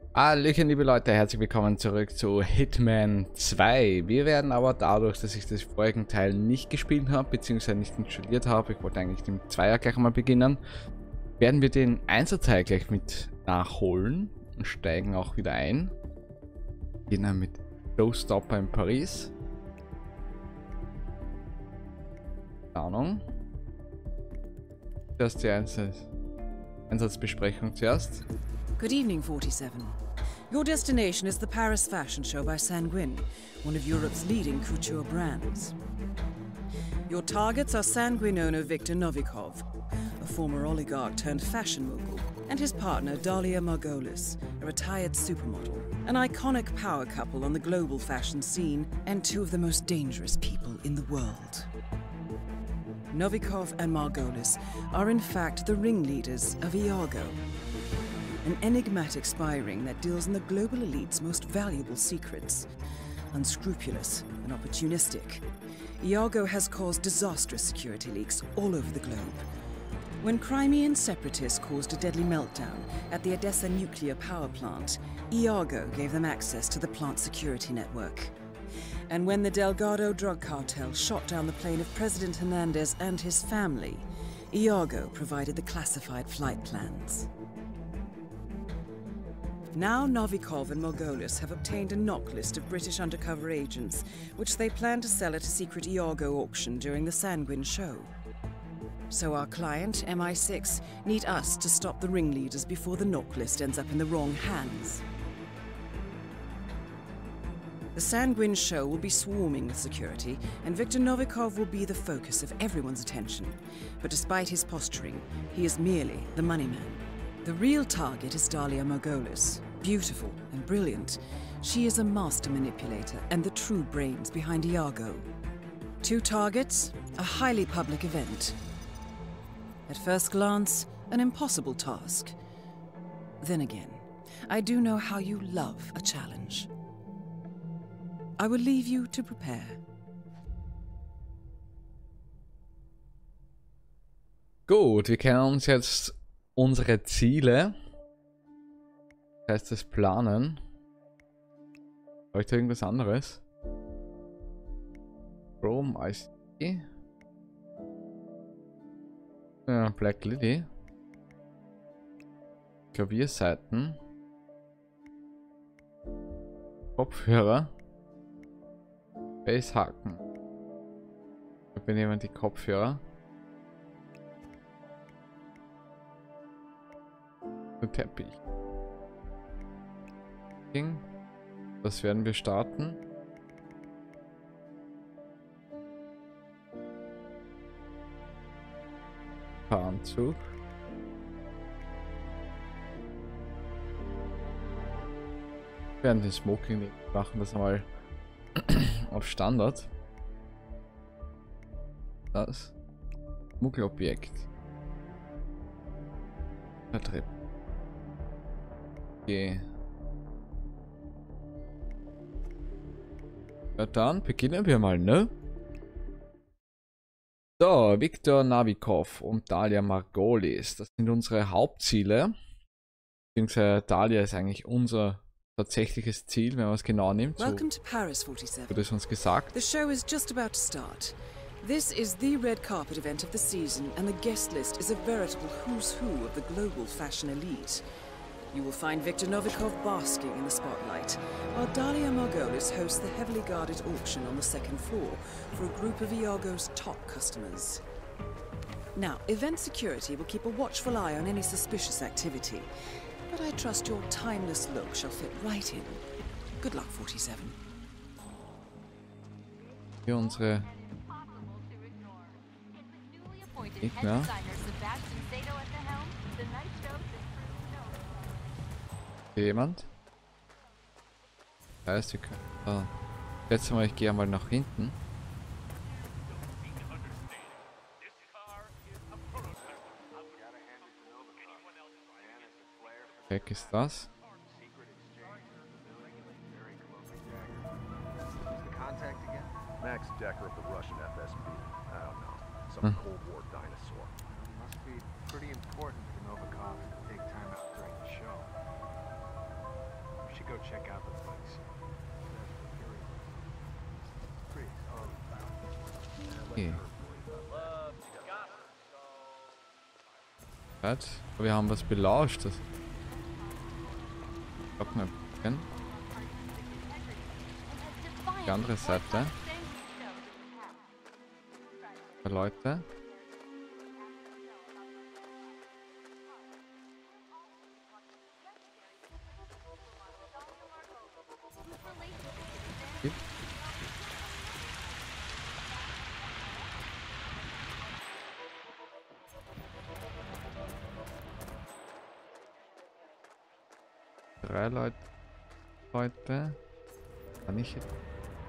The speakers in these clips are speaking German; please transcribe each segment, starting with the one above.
Hallöchen liebe Leute, herzlich willkommen zurück zu Hitman 2. Wir werden aber dadurch, dass ich das vorigen Teil nicht gespielt habe, beziehungsweise nicht installiert habe, ich wollte eigentlich den Zweier gleich mal beginnen, werden wir den Einser-Teil gleich mit nachholen und steigen auch wieder ein. Beginnen mit Showstopper in Paris. Keine Ahnung. Zuerst die Einsatzbesprechung zuerst. Good evening, 47. Your destination is the Paris Fashion Show by Sanguine, one of Europe's leading couture brands. Your targets are Sanguine owner Viktor Novikov, a former oligarch turned fashion mogul, and his partner Dalia Margolis, a retired supermodel, an iconic power couple on the global fashion scene, and two of the most dangerous people in the world. Novikov and Margolis are in fact the ringleaders of Iago, an enigmatic spy ring that deals in the global elite's most valuable secrets. Unscrupulous and opportunistic, Iago has caused disastrous security leaks all over the globe. When Crimean separatists caused a deadly meltdown at the Odessa nuclear power plant, Iago gave them access to the plant's security network. And when the Delgado drug cartel shot down the plane of President Hernandez and his family, Iago provided the classified flight plans. Now Novikov and Margolis have obtained a knock list of British undercover agents, which they plan to sell at a secret Iago auction during the Sanguine show. So our client, MI6, need us to stop the ringleaders before the knock list ends up in the wrong hands. The Sanguine show will be swarming with security, and Viktor Novikov will be the focus of everyone's attention. But despite his posturing, he is merely the money man. The real target is Dalia Margolis. Beautiful and brilliant, she is a master manipulator and the true brains behind Iago. Two targets, a highly public event. At first glance, an impossible task. Then again, I do know how you love a challenge. I will leave you to prepare. Gut, wir kennen uns jetzt unsere Ziele. Das heißt das Planen. Habe ich da irgendwas anderes? Chrome IC. Ja, Black Lily. Klavierseiten. Kopfhörer. Basshaken. Wir nehmen die Kopfhörer. Der Teppich. Das werden wir starten. Anzug. Wir werden den Smoking machen, das einmal auf Standard. Das Schmuggelobjekt. Vertrieb. Okay. Ja, dann beginnen wir mal, ne? So, Viktor Novikov und Dalia Margolis, das sind unsere Hauptziele. Beziehungsweise Dalia ist eigentlich unser tatsächliches Ziel, wenn man es genau nimmt. So Welcome to Paris, 47. wurde es uns gesagt. The show is just about to start. This is the red carpet event of the season, and the guest list is a veritable who's who of the global fashion elite. You will find Viktor Novikov basking in the spotlight, while Dalia Margolis hosts the heavily guarded auction on the second floor for a group of Iago's top customers. Now, event security will keep a watchful eye on any suspicious activity, but I trust your timeless look shall fit right in. Good luck, 47. Hier unsere Gegner. Jemand? Da ist die Karte. Letztes Mal, ich gehe mal nach hinten. Weg ist das. Max Decker of the Russian FSB. I don't know. Some Cold War dinosaur. Must be pretty important for Novikov to take time out during the show. check out the place. Okay. Was? Wir haben was belauscht. Das kennen. Die andere Seite. Leute. Drei Leute. Kann ich jetzt?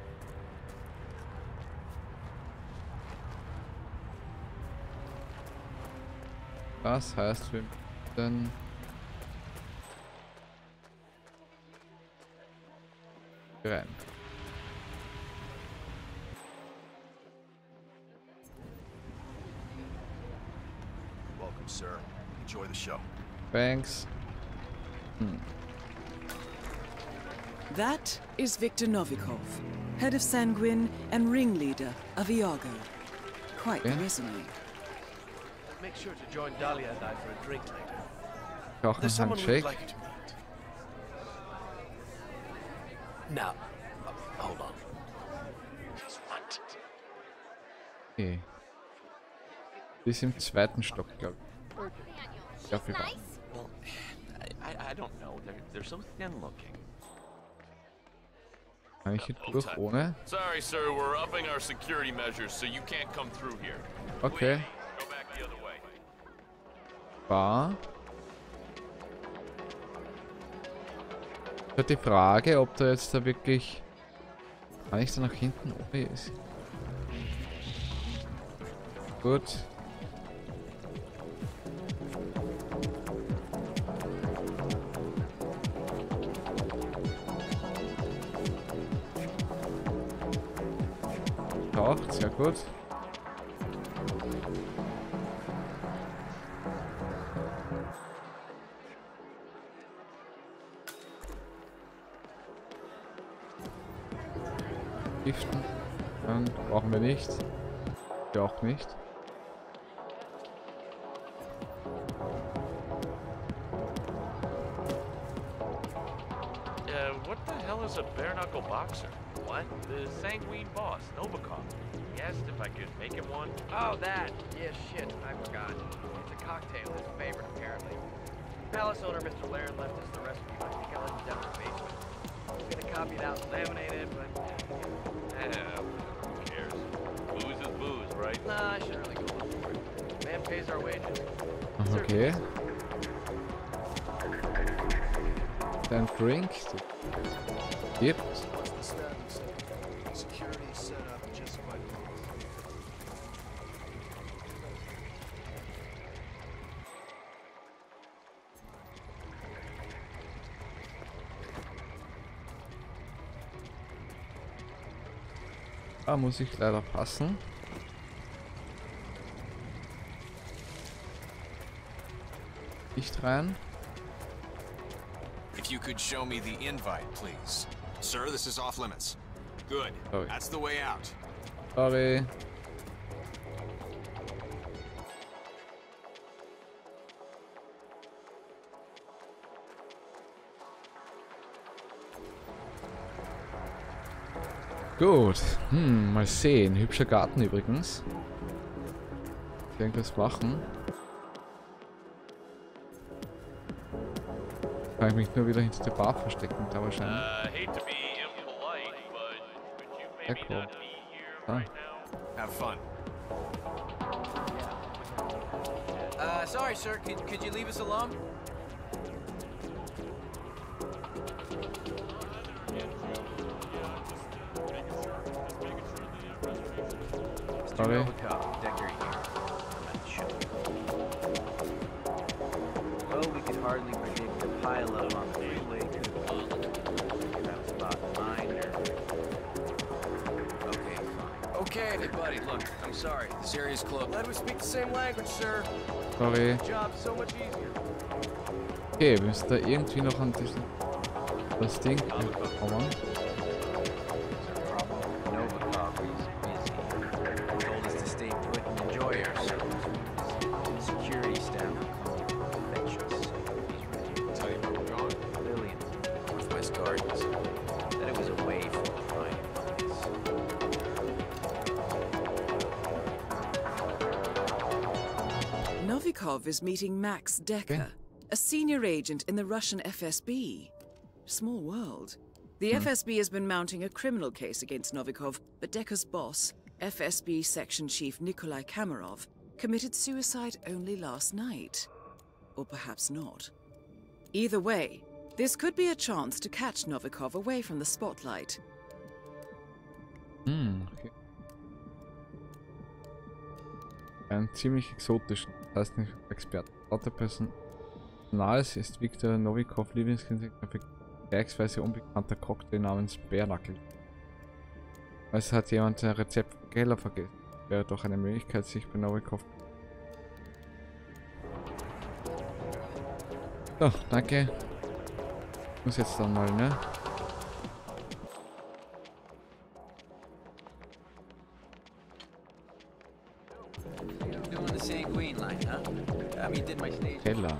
Das heißt, wir müssen rein. Welcome, sir. Enjoy the show. Thanks. That is Victor Novikov, head of Sanguine and ringleader of Iago. Quite the resume. Make sure to join Dahlia and I for a drink later. Auch ein Handshake. Like you to meet. Now, hold on. What? Okay. Die ist im zweiten Stock, glaube ich. Ja, viel Well, I don't know. They're so thin looking. Kann ich hier durch ohne? Sorry, sir. We're upping our security measures, so you can't come through here. Okay. Go back the other way. War. Die Frage, ob da jetzt da wirklich. Kann ich da nach hinten? Oh, hier ist. Gut. Taucht, sehr gut. Giften. Dann brauchen wir nicht. Wir auch nicht. What the hell is a bare-knuckle boxer? What? The Sanguine boss, Novikov. He asked if I could make him one. Oh, that. Yeah, shit. I forgot. It's a cocktail, his favorite, apparently. Palace owner Mr. Laren left us the recipe, but I think I left it down in the basement. I was gonna copy it out and laminate it, but... Who cares? Booze is booze, right? Nah, I shouldn't really go look for it. Man pays our wages. Okay. Dann Drink. Gibt. What's the status? Security is set up just like Da muss ich leider passen. Nicht rein. If you could show me the invite, please. Sir, this is off limits. Good. Sorry. That's the way out. Sorry. Gut. Mal sehen. Hübscher Garten übrigens. Irgendwas machen. Kann ich mich nur wieder hinter der Bar verstecken, da wahrscheinlich. Hate to be impolite, but could you maybe cool. not be here right now? Have fun. Sorry, sir. Could you leave us alone? Sorry. Well, we could hardly predict the pileup on the freeway. That was about 9 or... Okay, fine. Okay, hey buddy, look, I'm sorry. This area's closed. Glad we speak the same language, sir. Sorry. Job's so much easier. Okay, wir müssen da irgendwie noch an diesen... Das Ding. Komm on. Novikov is busy. Told us to stay put and enjoy ourselves. Security staff will come and fetch us. He's ready. Tell you where we're going? Lillian, Northwest Gardens. Said it was away from the prying eyes. Novikov is meeting Max Decker, a senior agent in the Russian FSB. Small world. The FSB has been mounting a criminal case against Novikov, but Decker's boss, FSB Section Chief Nikolai Kamarov, committed suicide only last night. Or perhaps not. Either way, this could be a chance to catch Novikov away from the spotlight. Okay. Ein ziemlich exotischen, das heißt nicht Experte. Laut der Personals ist Viktor Novikov Lieblingskind vergleichsweise unbekannter Cocktail namens Bärnackel. Also hat jemand ein Rezept für Keller vergessen. Wäre doch eine Möglichkeit, sich bei Novikov. So, danke. Muss jetzt dann mal, ne? Doing the Sanguine line, huh? I mean, did my stage. Keller.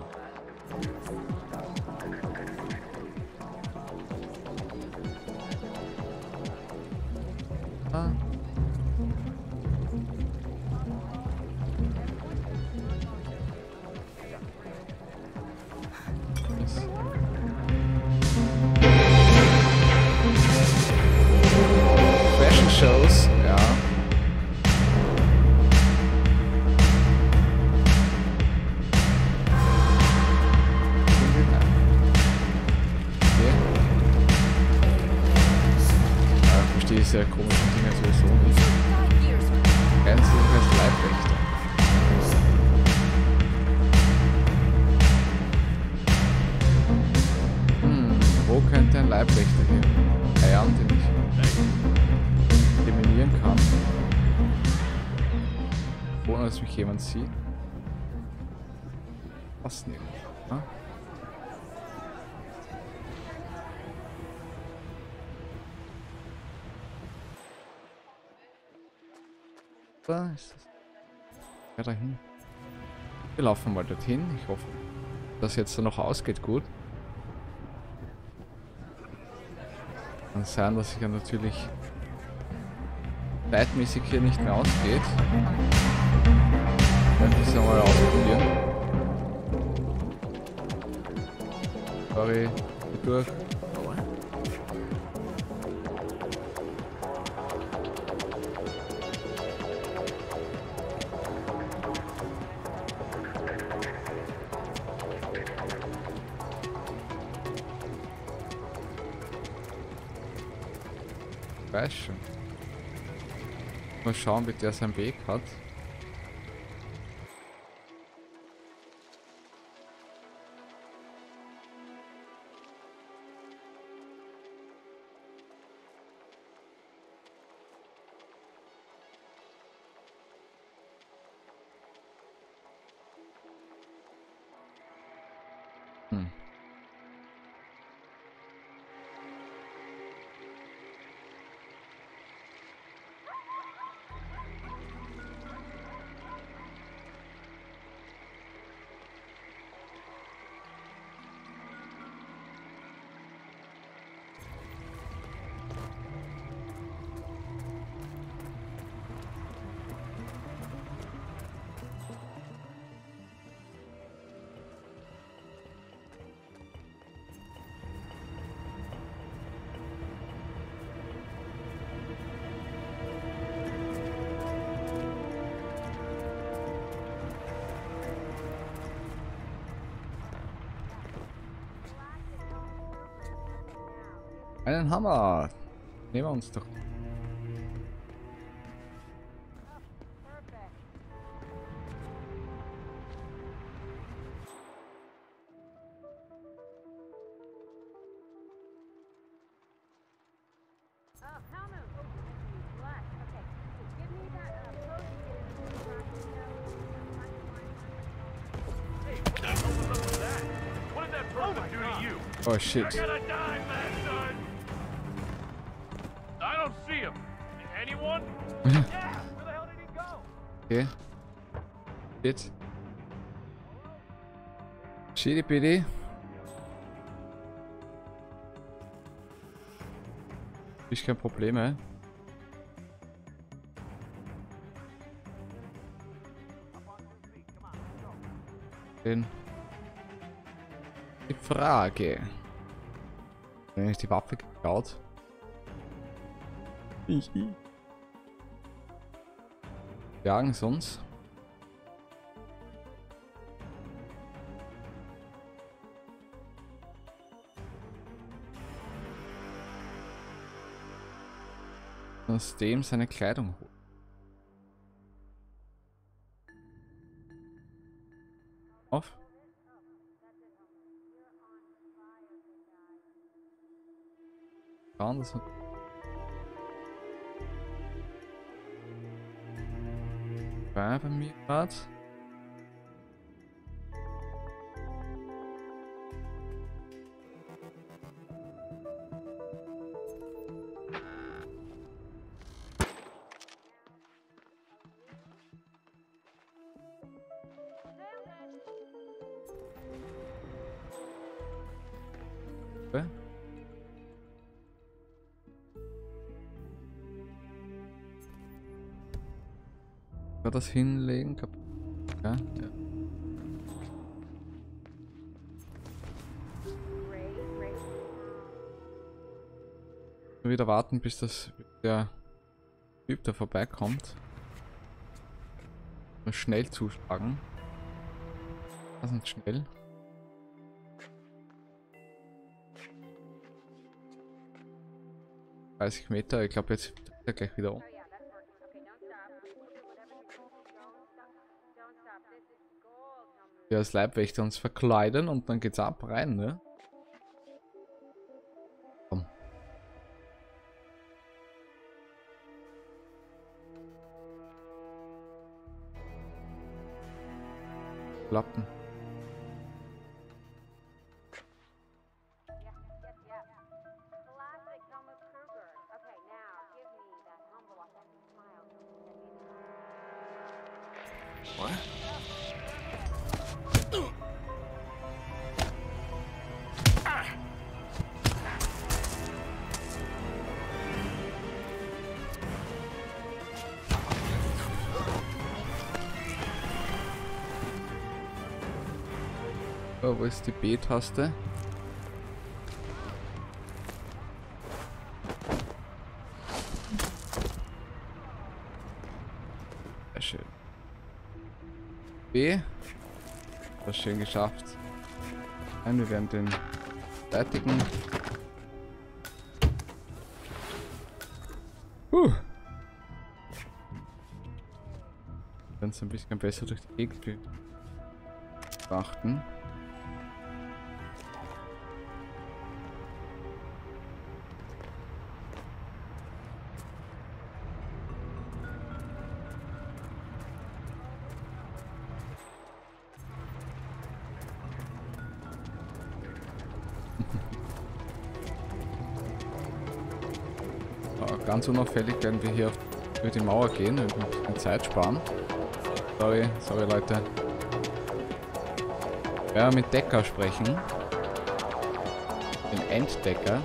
Ah. Fashion Shows, ja. Diese komischen Dinger sowieso nicht. Ganz sicher als Leibwächter. Wo könnte ein Leibwächter hier eiern, den ich eliminieren kann? Ohne dass mich jemand sieht? Was nehmen? Ah? Da ist es. Ja, dahin. Wir laufen mal dorthin. Ich hoffe, dass jetzt noch ausgeht gut. Kann sein, dass sich ja natürlich zeitmäßig hier nicht mehr ausgeht. Werde ich es einmal ausprobieren. Sorry, durch. Weiß schon. Mal schauen, wie der seinen Weg hat. Einen Hammer. Nehmen wir uns doch. Oh shit. I gotta die, man. anyone? Yeah, where the hell did he go? Okay. Shit. Shitty bitty. Ist kein Problem, ey. Die Frage. Wenn ich die Waffe geklaut. Jagen sonst. Aus dem seine Kleidung holen. Auf. Das war bei mir gerade. Okay. Kann das hinlegen? Ja, ja. Wieder warten, bis der Typ da vorbeikommt. Mal schnell zuschlagen. Das ist schnell. Meter, ich glaube jetzt ist er gleich wieder um. Ja, als Leibwächter uns verkleiden und dann geht's ab rein, ne? Komm. Klappen. What? Oh, wo ist die B-Taste? Sehr schön. B. Das schön geschafft. Nein, wir werden den fertigen. Dann so ein bisschen besser durch die Gegend beachten. Ganz unauffällig werden wir hier über die Mauer gehen und ein bisschen Zeit sparen. Sorry Leute. Wir werden mit Decker sprechen. Den Enddecker.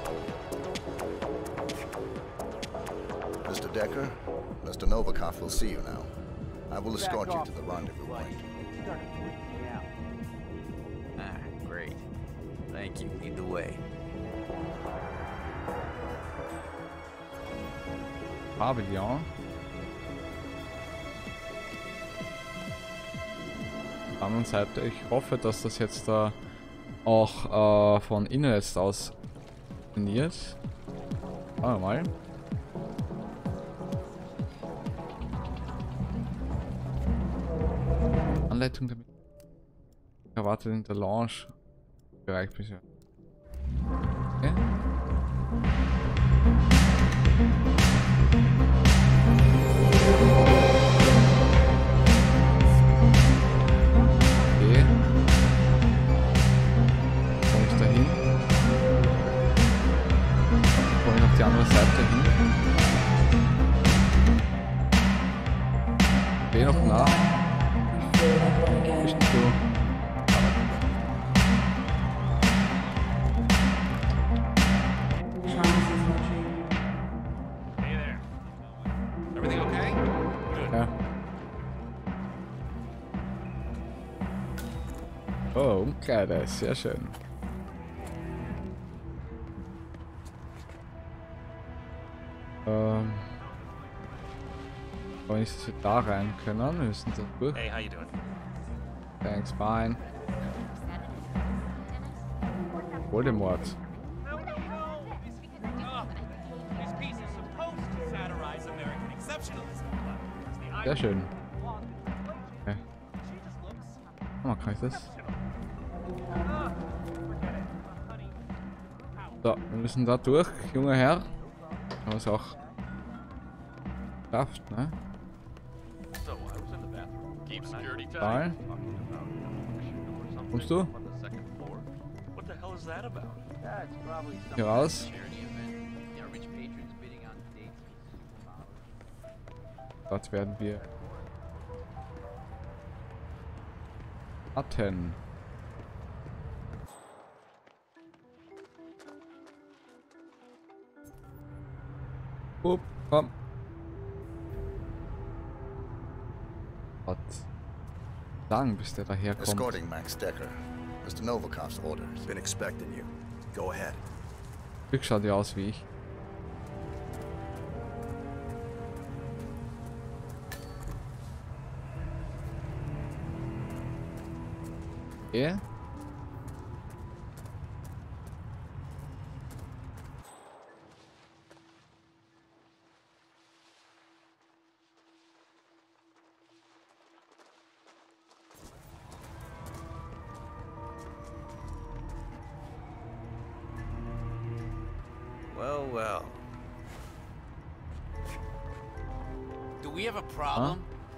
Mr. Decker, Mr. Novikov will see you now. I will escort you to the rendezvous point. Ah, great. Thank you. Lead the way. Pavillon. Seite. Ich hoffe, dass das jetzt da auch von innen jetzt aus funktioniert. Schauen wir mal. Anleitung damit. Erwartet in der Lounge-Bereich bisher. Okay. Die andere Seite hin. geh noch nach. Bist du? Hey there. Everything okay? Good. Ja. Oh, Umkleide, sehr schön. Aber nicht, dass wir da rein können. Wir müssen da durch. Hey, how you doing? Thanks, fine. Voldemort. Sehr schön. Okay. Oh, kann ich das? So, wir müssen da durch, junger Herr. Haben wir es auch geschafft, ne? So, I was in the bathroom. Keep security tight. Ball. Kommst du? On the second floor. What the hell is that about? Hier raus. Dort werden wir warten. Komm. Was? Lang, bis der daherkommt. Escorting Max Decker. Mr. Novikov's orders. Been expecting you. Go ahead. Glück schaut ja aus wie ich. Okay. Well, well. Do we have a problem?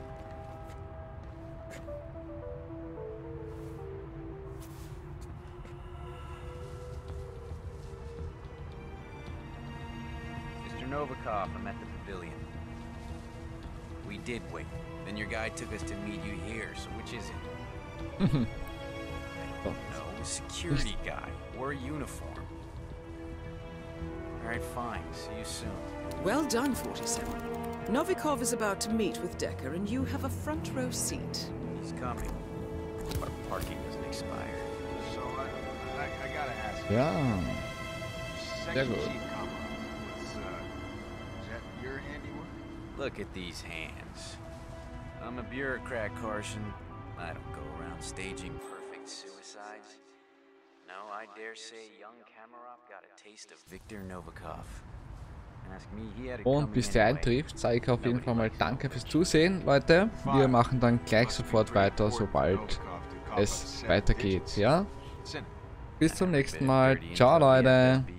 Mr. Novikov, I'm at the pavilion. We did wait. Then your guy took us to meet you here, so which is it? I don't know. Security guy. Wore a uniform. Alright, fine. See you soon. Well done, 47. Novikov is about to meet with Decker, and you have a front row seat. He's coming. Our parking doesn't expire. So, I gotta ask. Ja. Sehr Section gut. Chief Kamara, is that your handiwork? Look at these hands. I'm a bureaucrat, Carson. I don't go around staging perfect suicides. No, I dare say young Kamarov got a taste of Viktor Novikov. Ask me, he had it Und coming bis der anyway. eintrifft, sage ich auf jeden Fall mal danke fürs Zusehen, Leute. Wir machen dann gleich sofort weiter, sobald es weitergeht, ja? Bis zum nächsten Mal. Ciao, Leute.